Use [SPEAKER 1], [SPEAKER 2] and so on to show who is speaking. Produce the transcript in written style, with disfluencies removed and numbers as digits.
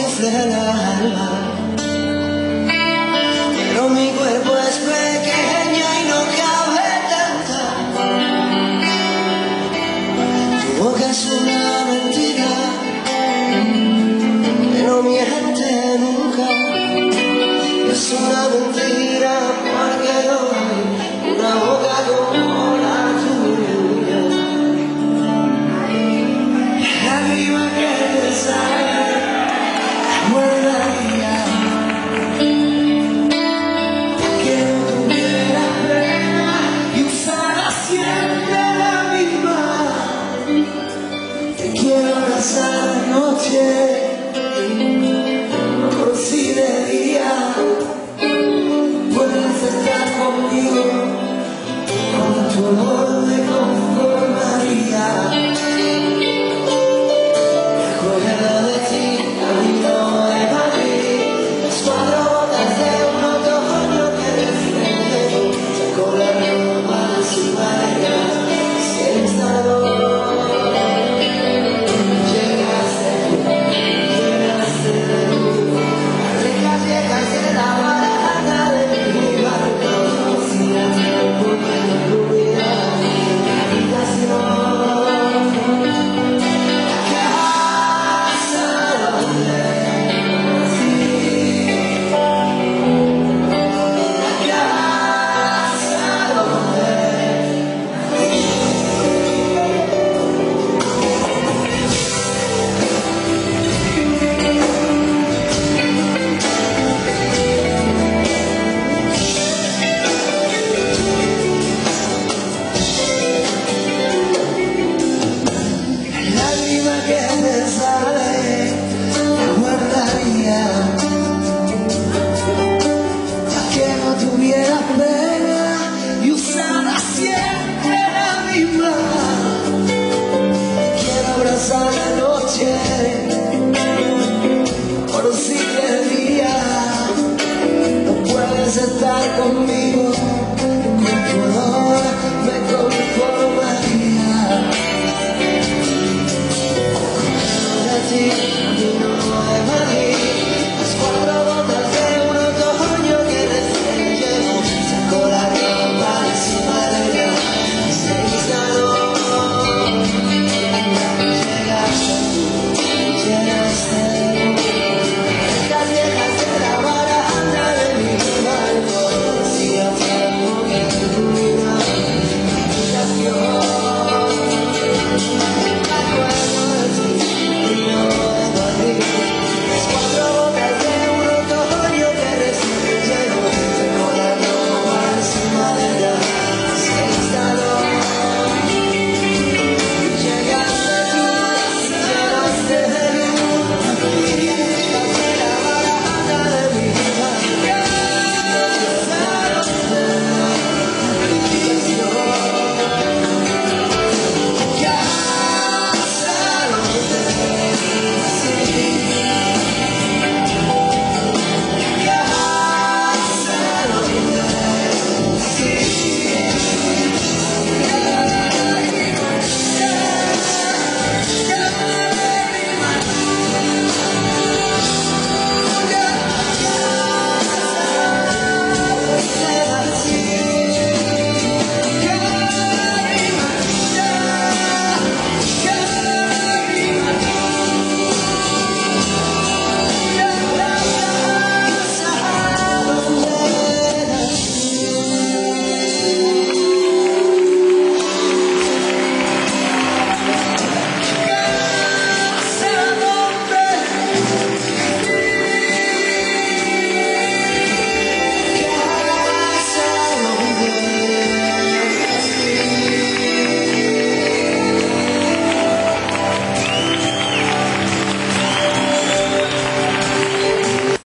[SPEAKER 1] infla el alma, pero mi cuerpo es pequeño y no cabe tanta. Tu boca es una mentira que no miente nunca. Es una mentira porque no hay una boca como la tuya. Lágrima que te sale, muerdaría. Que no tuviera pena y usara siempre la misma. Te quiero abrazar de noche, por si de día. Puedes estar conmigo, con tu amor me conformaría. Recuerda de ti, camino de Madrid, las 4 gotas de un otoño que reflejen, con la ropa de su barca, si el instalador. Llegaste de nuevo, las rejas viejas de la barata de mi barco, conocías por mi iluminada mi habitación. Lágrima que me sale, la guardaría, pa' que no tuviera pena y usara siempre la misma. Quiero abrazar la noche, por si el día no puedes estar conmigo.